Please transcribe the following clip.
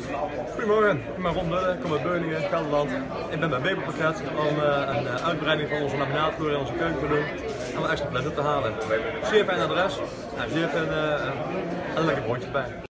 Goedemorgen, ik ben Ron Dudde, ik kom uit Beuningen, Gelderland. Ik ben bij Bebelpakket om een uitbreiding van onze laminaatvloer in onze keuken te doen en wat extra pletten te halen. Zeer fijn adres, zeer fijn en een lekker broodje bij.